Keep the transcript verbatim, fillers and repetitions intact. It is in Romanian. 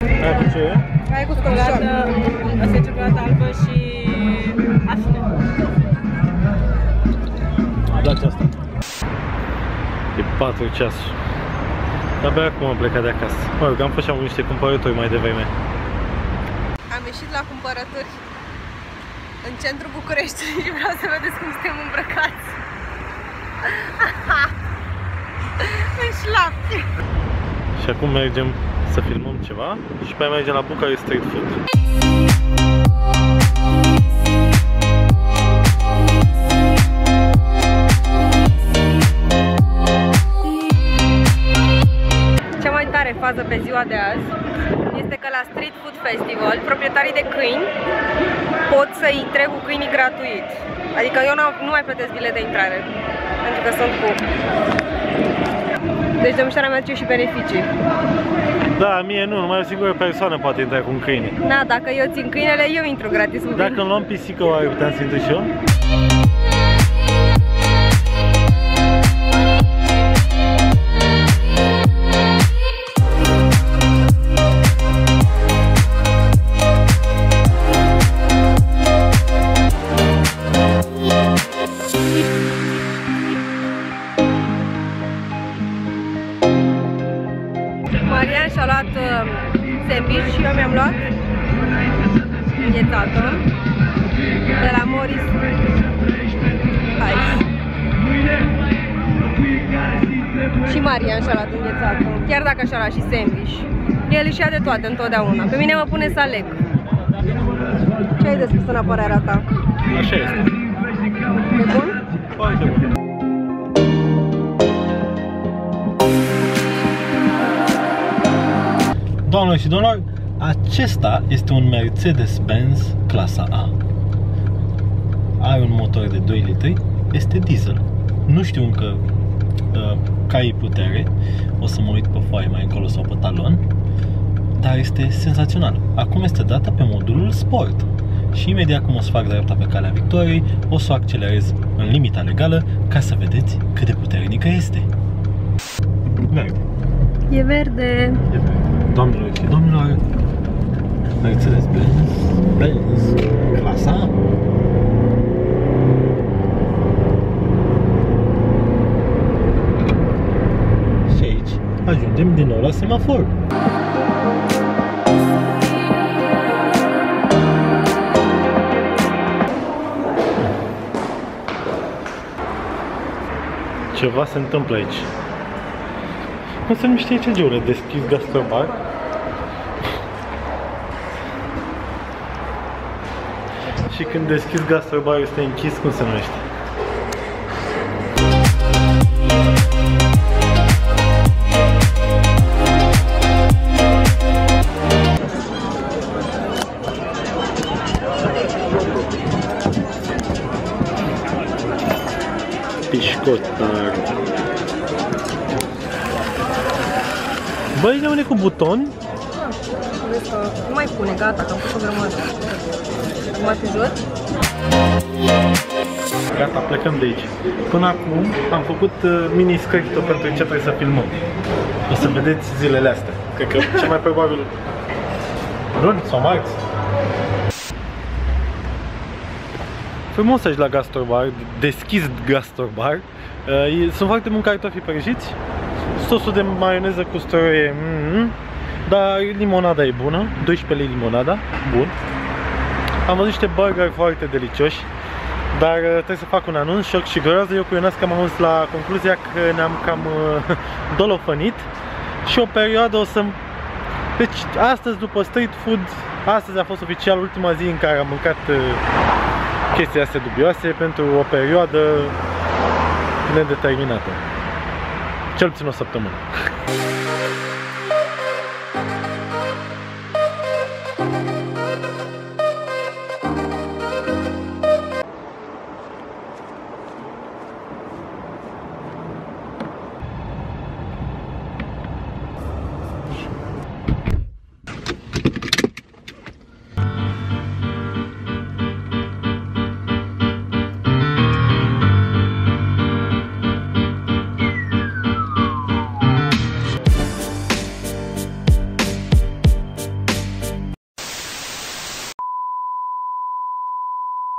Aia cu ce e? Aia cu ciocolată, asta e ciocolată albă și afine. Dați asta. E patru ceasul. Abia acum am plecat de acasă. Mă rog, am fost și am avut niște cumpărături mai devreme. Am ieșit la cumpărături în centrul Bucureștiului și vreau să vedeți cum suntem îmbrăcați. În șlapte. Și acum mergem să filmăm ceva și pe aia mergem la Bucharest Street Food. Cea mai tare fază pe ziua de azi este că la Street Food Festival proprietarii de câini pot să intre cu câinii gratuit. Adică eu nu mai plătesc bilet de intrare pentru că sunt cu. Deci domnișoara mea duce și beneficii. Da, mie nu, numai o singură persoană poate intra cu un câine. Da, dacă eu țin câinele, eu intru gratis cu. Dacă îmi luăm pisică, oare puteam să intru și eu? Marian și-a luat uh, sandwich și eu mi-am luat înghețată de la Morris Ice. Și Marian și-a luat înghețată, chiar dacă și-a luat și sandwich. El își ia de toate întotdeauna. Pe mine mă pune să aleg. Ce ai de spus în apărarea ta? Așa este. E bun? Foarte bun. Doamnelor și domnilor, acesta este un Mercedes-Benz clasa A. Are un motor de doi litri, este diesel. Nu știu încă uh, care e putere, o să mă uit pe foaie mai încolo sau pe talon, dar este senzațional. Acum este dată pe modulul Sport și imediat cum o să fac dreapta pe calea victoriei, o să o accelerez în limita legală ca să vedeți cât de puternică este. Verde. E verde. E verde. Doamnelor și domnilor, Mercedes-Benz, Benz, clasa. Și aici ajungem din nou la semafor. Ceva se întâmplă aici. Cum se numește aici, Giule? Deschis gastrobar? Și când deschis gastrobar este închis, cum se numește? Pișcotar. Băi, rămâne cu buton? Vezi că nu mai pune, gata, că am pus o grămadă. Acum te jur? Gata, plecăm de aici. Până acum am făcut mini script pentru ce trebuie să filmăm. O să vedeți zilele astea. Cred că cel mai probabil luni sau marți. Frumos aici la Gastrobar, deschis Gastrobar. Sunt foarte buni cartofi prăjiți. Sosul de maioneză cu usturoi, mm, dar limonada e bună, doisprezece lei limonada, bun. Am văzut niște burgeri foarte delicioși, dar trebuie să fac un anunț, șoc și groază. Eu cu Ionescu am ajuns la concluzia că ne-am cam uh, dolofănit și o perioadă o să... Deci astăzi, după street food, astăzi a fost oficial ultima zi în care am mâncat uh, chestii astea dubioase pentru o perioadă nedeterminată. Cel puțin o săptămână.